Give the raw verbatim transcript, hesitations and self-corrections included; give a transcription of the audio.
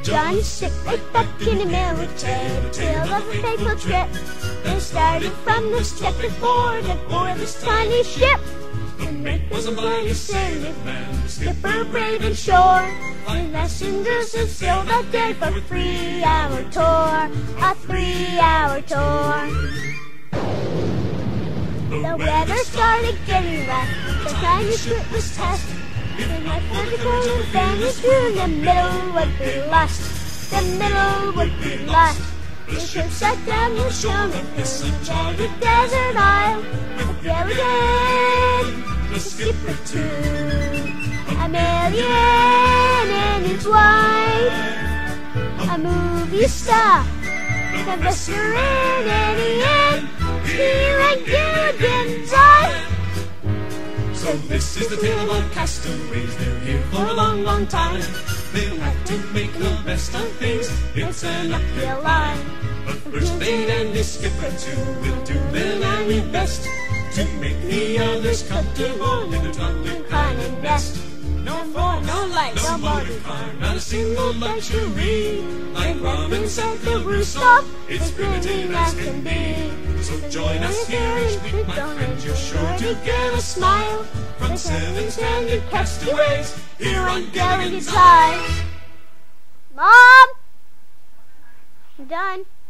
Johnny sick right back in the military, tale of a faithful trip. They started from the checkerboard aboard this tiny ship. The mate was a mighty sailor man, the skipper brave and sure. The passengers had sailed that day for a three-hour tour, a three-hour tour. The weather started getting rough, the tiny ship was tossed. The night for the golden family through the middle would be lost, the middle would be lost. The ship sat down the shore and this enchanted desert isle. The ferry did, the skipper too, a million and his wife, a movie star, a restaurant and the end, he went good inside. So this is the tale of castaways, they're here for a long, long time. They'll have to make the best of things, it's an uphill line. But first mate and his skipper too will do their very best to make the others comfortable in their trundling fine and best. No phone, no lights, no motor car, not a single luxury. Like Robin's at the rooftop, it's primitive as can be. So join us here and meet my friends, you're sure to get a smile from seven stranded castaways here on Gilligan's Island. Mom! I'm done.